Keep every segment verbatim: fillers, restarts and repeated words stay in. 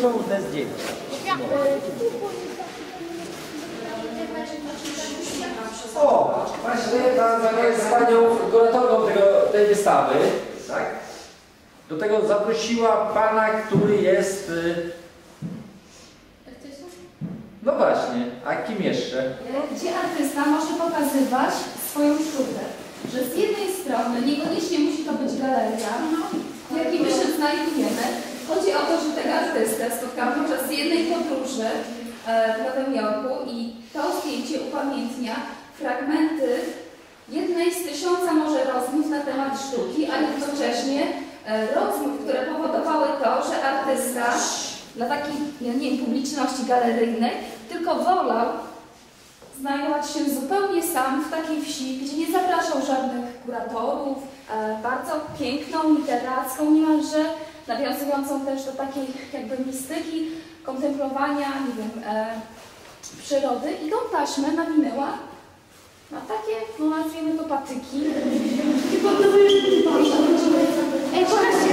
są te zdjęcia. O, właśnie pan z panią kuratorką tego, tej wystawy, tak? Do tego zaprosiła pana, który jest... No właśnie, a kim jeszcze? Gdzie artysta może pokazywać swoją sztukę. Że z jednej strony, niekoniecznie musi to być galeria, w jakiej my się znajdujemy. Chodzi o to, że tego artystę spotkałam podczas jednej podróży w Nowym Jorku i to zdjęcie upamiętnia fragmenty jednej z tysiąca może rozmów na temat sztuki, a jednocześnie rozmów, które powodowały to, że artysta dla takiej, ja nie wiem, publiczności galeryjnej tylko wolał znajdować się zupełnie sam w takiej wsi, gdzie nie zapraszał żadnych kuratorów, e, bardzo piękną, literacką niemalże, nawiązującą też do takiej jakby mistyki, kontemplowania, nie wiem, e, przyrody. I tą taśmę nawinęła na takie, no nazwijmy to patyki. Ej, pokażcie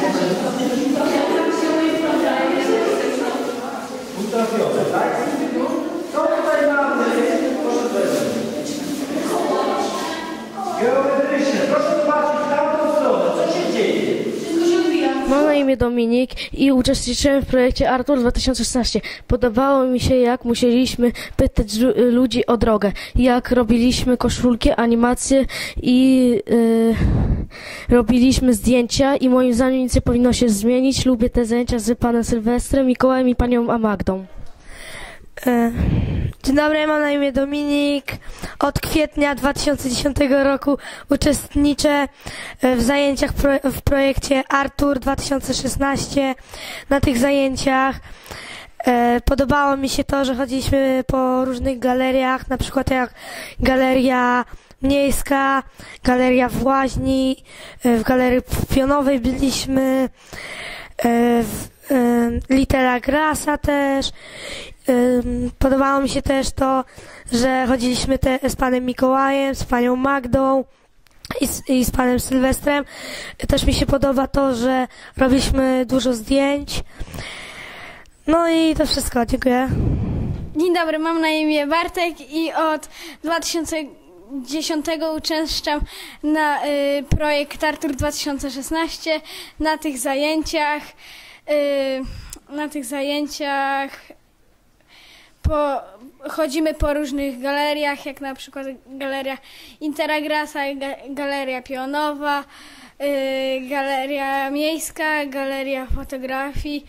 Ultrafioletowe, tak? Co tutaj mamy? Proszę zobaczyć. Geometryczne. Proszę zobaczyć w tamtą stronę. Co się dzieje? Mam na imię Dominik i uczestniczyłem w projekcie Artur dwa tysiące szesnaście. Podobało mi się, jak musieliśmy pytać ludzi o drogę, jak robiliśmy koszulki, animacje i yy, robiliśmy zdjęcia i moim zdaniem nic nie powinno się zmienić. Lubię te zajęcia z panem Sylwestrem, Mikołajem i panią Amagdą. Dzień dobry, mam na imię Dominik. Od kwietnia dwa tysiące dziesiątego roku uczestniczę w zajęciach pro, w projekcie Artur dwa tysiące szesnaście. Na tych zajęciach e, podobało mi się to, że chodziliśmy po różnych galeriach, na przykład jak Galeria Miejska, Galeria w Łaźni, e, w Galerii Pionowej byliśmy, e, w e, Litera Grassa też. Podobało mi się też to, że chodziliśmy te, z panem Mikołajem, z panią Magdą i z, i z panem Sylwestrem. Też mi się podoba to, że robiliśmy dużo zdjęć. No i to wszystko. Dziękuję. Dzień dobry, mam na imię Bartek i od dwa tysiące dziesiątego uczęszczam na y, projekt Artur dwa tysiące szesnaście. Na tych zajęciach y, na tych zajęciach Po, chodzimy po różnych galeriach, jak na przykład Galeria Litera Grassa, ga, Galeria Pionowa, y, Galeria Miejska, Galeria Fotografii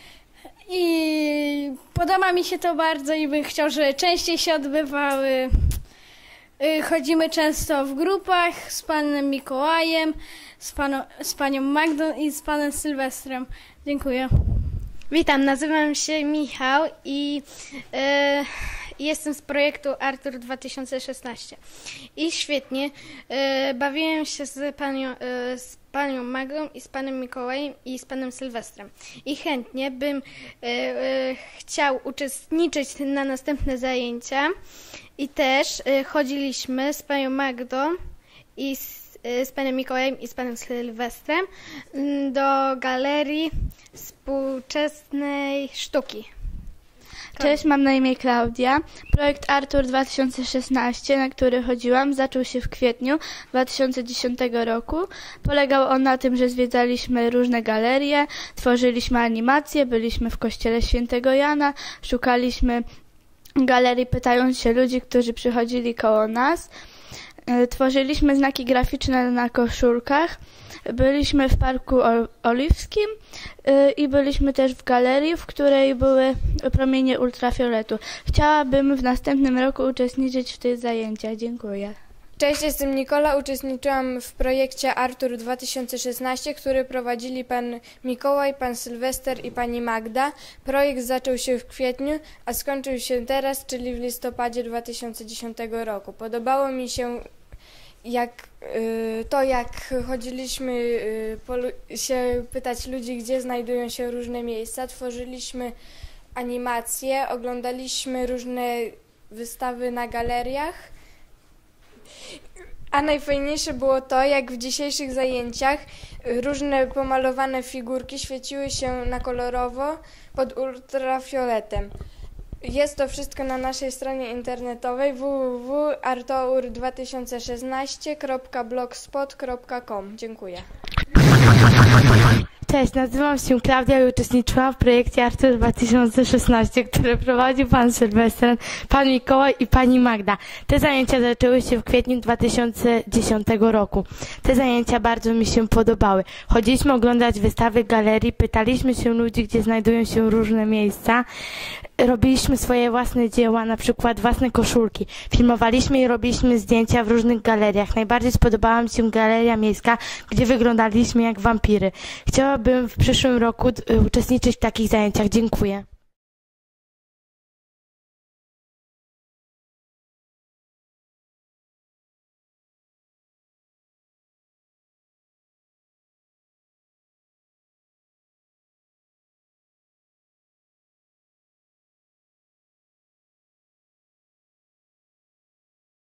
i podoba mi się to bardzo i bym chciał, żeby częściej się odbywały. Y, chodzimy często w grupach z panem Mikołajem, z, panu, z panią Magdą i z panem Sylwestrem. Dziękuję. Witam, nazywam się Michał i e, jestem z projektu Artur dwa tysiące szesnaście. I świetnie, e, bawiłem się z panią, e, z panią Magdą i z panem Mikołajem i z panem Sylwestrem. I chętnie bym e, e, chciał uczestniczyć na następne zajęcia. I też e, chodziliśmy z panią Magdą i z z panem Mikołajem i z panem Sylwestrem do Galerii Współczesnej Sztuki. Cześć, mam na imię Klaudia. Projekt Artur dwa tysiące szesnaście, na który chodziłam, zaczął się w kwietniu dwa tysiące dziesiątego roku. Polegał on na tym, że zwiedzaliśmy różne galerie, tworzyliśmy animacje, byliśmy w kościele Świętego Jana, szukaliśmy galerii, pytając się ludzi, którzy przychodzili koło nas. Tworzyliśmy znaki graficzne na koszulkach, byliśmy w Parku Oliwskim i byliśmy też w galerii, w której były promienie ultrafioletu. Chciałabym w następnym roku uczestniczyć w tych zajęciach. Dziękuję. Cześć, jestem Nikola. Uczestniczyłam w projekcie Artur dwa tysiące szesnaście, który prowadzili pan Mikołaj, pan Sylwester i pani Magda. Projekt zaczął się w kwietniu, a skończył się teraz, czyli w listopadzie dwa tysiące dziesiątego roku. Podobało mi się jak, y, to, jak chodziliśmy y, po, się pytać ludzi, gdzie znajdują się różne miejsca. Tworzyliśmy animacje, oglądaliśmy różne wystawy na galeriach. A najfajniejsze było to, jak w dzisiejszych zajęciach różne pomalowane figurki świeciły się na kolorowo pod ultrafioletem. Jest to wszystko na naszej stronie internetowej w w w kropka artour dwa tysiące szesnaście kropka blogspot kropka com. Dziękuję. Cześć, nazywam się Klaudia i uczestniczyłam w projekcie Artur dwa tysiące szesnaście, który prowadził pan Sylwester, pan Mikołaj i pani Magda. Te zajęcia zaczęły się w kwietniu dwa tysiące dziesiątego roku. Te zajęcia bardzo mi się podobały. Chodziliśmy oglądać wystawy galerii, pytaliśmy się ludzi, gdzie znajdują się różne miejsca. Robiliśmy swoje własne dzieła, na przykład własne koszulki. Filmowaliśmy i robiliśmy zdjęcia w różnych galeriach. Najbardziej spodobała mi się galeria miejska, gdzie wyglądaliśmy jak wampiry. Chciałabym w przyszłym roku uczestniczyć w takich zajęciach. Dziękuję.